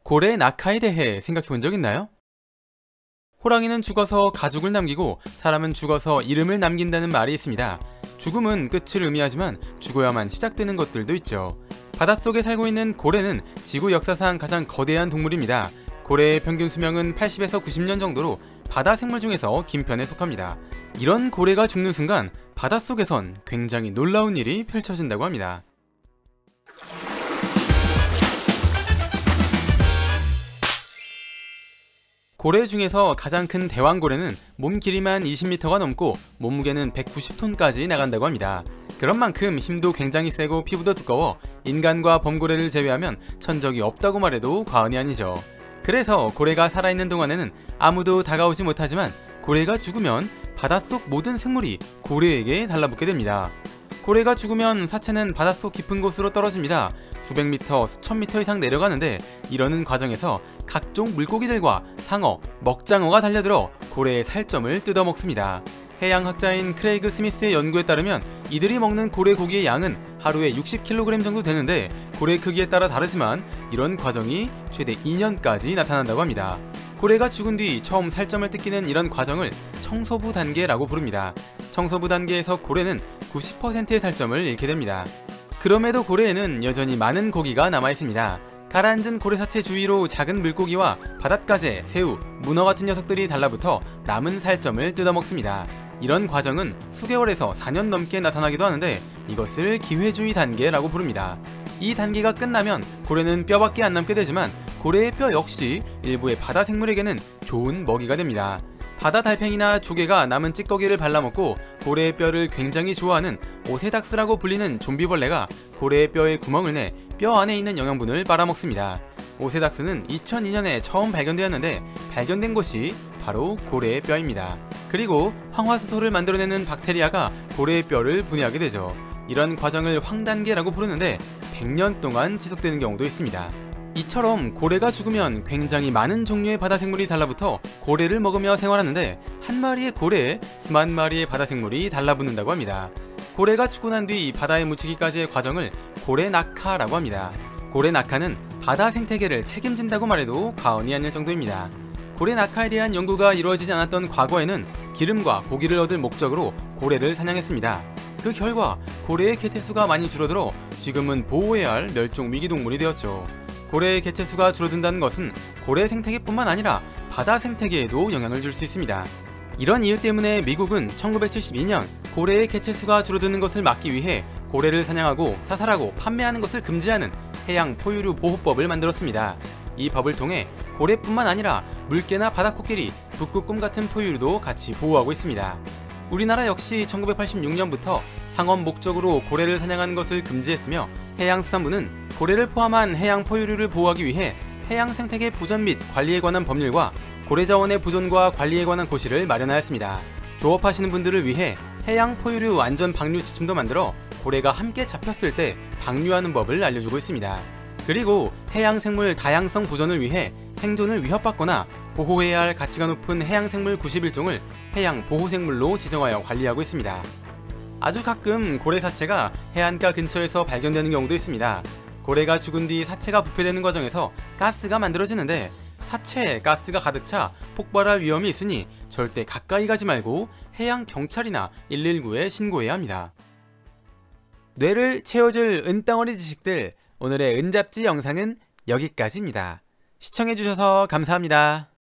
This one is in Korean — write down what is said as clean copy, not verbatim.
고래 낙하에 대해 생각해 본 적 있나요? 호랑이는 죽어서 가죽을 남기고 사람은 죽어서 이름을 남긴다는 말이 있습니다. 죽음은 끝을 의미하지만 죽어야만 시작되는 것들도 있죠. 바닷속에 살고 있는 고래는 지구 역사상 가장 거대한 동물입니다. 고래의 평균 수명은 80에서 90년 정도로 바다 생물 중에서 긴 편에 속합니다. 이런 고래가 죽는 순간 바닷속에선 굉장히 놀라운 일이 펼쳐진다고 합니다. 고래 중에서 가장 큰 대왕고래는 몸 길이만 20m가 넘고 몸무게는 190톤까지 나간다고 합니다. 그런 만큼 힘도 굉장히 세고 피부도 두꺼워 인간과 범고래를 제외하면 천적이 없다고 말해도 과언이 아니죠. 그래서 고래가 살아있는 동안에는 아무도 다가오지 못하지만 고래가 죽으면 바닷속 모든 생물이 고래에게 달라붙게 됩니다. 고래가 죽으면 사체는 바닷속 깊은 곳으로 떨어집니다. 수백 미터, 수천 미터 이상 내려가는데 이러는 과정에서 각종 물고기들과 상어, 먹장어가 달려들어 고래의 살점을 뜯어먹습니다. 해양학자인 크레이그 스미스의 연구에 따르면 이들이 먹는 고래 고기의 양은 하루에 60kg 정도 되는데 고래 크기에 따라 다르지만 이런 과정이 최대 2년까지 나타난다고 합니다. 고래가 죽은 뒤 처음 살점을 뜯기는 이런 과정을 청소부 단계라고 부릅니다. 청소부 단계에서 고래는 90%의 살점을 잃게 됩니다. 그럼에도 고래에는 여전히 많은 고기가 남아있습니다. 가라앉은 고래 사체 주위로 작은 물고기와 바닷가재, 새우, 문어 같은 녀석들이 달라붙어 남은 살점을 뜯어먹습니다. 이런 과정은 수개월에서 4년 넘게 나타나기도 하는데 이것을 기회주의 단계라고 부릅니다. 이 단계가 끝나면 고래는 뼈밖에 안 남게 되지만 고래의 뼈 역시 일부의 바다 생물에게는 좋은 먹이가 됩니다. 바다 달팽이나 조개가 남은 찌꺼기를 발라먹고 고래의 뼈를 굉장히 좋아하는 오세닥스라고 불리는 좀비벌레가 고래의 뼈에 구멍을 내 뼈 안에 있는 영양분을 빨아먹습니다. 오세닥스는 2002년에 처음 발견되었는데 발견된 곳이 바로 고래의 뼈입니다. 그리고 황화수소를 만들어내는 박테리아가 고래의 뼈를 분해하게 되죠. 이런 과정을 황단계라고 부르는데 100년 동안 지속되는 경우도 있습니다. 이처럼 고래가 죽으면 굉장히 많은 종류의 바다생물이 달라붙어 고래를 먹으며 생활하는데 한 마리의 고래에 수만 마리의 바다생물이 달라붙는다고 합니다. 고래가 죽고 난 뒤 바다에 묻히기까지의 과정을 고래 낙하라고 합니다. 고래 낙하는 바다 생태계를 책임진다고 말해도 과언이 아닐 정도입니다. 고래 낙하에 대한 연구가 이루어지지 않았던 과거에는 기름과 고기를 얻을 목적으로 고래를 사냥했습니다. 그 결과 고래의 개체수가 많이 줄어들어 지금은 보호해야 할 멸종 위기동물이 되었죠. 고래의 개체수가 줄어든다는 것은 고래 생태계뿐만 아니라 바다 생태계에도 영향을 줄 수 있습니다. 이런 이유 때문에 미국은 1972년 고래의 개체수가 줄어드는 것을 막기 위해 고래를 사냥하고 사살하고 판매하는 것을 금지하는 해양 포유류 보호법을 만들었습니다. 이 법을 통해 고래뿐만 아니라 물개나 바다코끼리, 북극곰 같은 포유류도 같이 보호하고 있습니다. 우리나라 역시 1986년부터 상업 목적으로 고래를 사냥하는 것을 금지했으며 해양수산부는 고래를 포함한 해양 포유류를 보호하기 위해 해양 생태계 보전 및 관리에 관한 법률과 고래자원의 보존과 관리에 관한 고시를 마련하였습니다. 조업하시는 분들을 위해 해양 포유류 안전 방류 지침도 만들어 고래가 함께 잡혔을 때 방류하는 법을 알려주고 있습니다. 그리고 해양 생물 다양성 보존을 위해 생존을 위협받거나 보호해야 할 가치가 높은 해양생물 91종을 해양 보호생물로 지정하여 관리하고 있습니다. 아주 가끔 고래 사체가 해안가 근처에서 발견되는 경우도 있습니다. 고래가 죽은 뒤 사체가 부패되는 과정에서 가스가 만들어지는데 사체에 가스가 가득 차 폭발할 위험이 있으니 절대 가까이 가지 말고 해양 경찰이나 119에 신고해야 합니다. 뇌를 채워줄 은덩어리 지식들, 오늘의 은잡지 영상은 여기까지입니다. 시청해주셔서 감사합니다.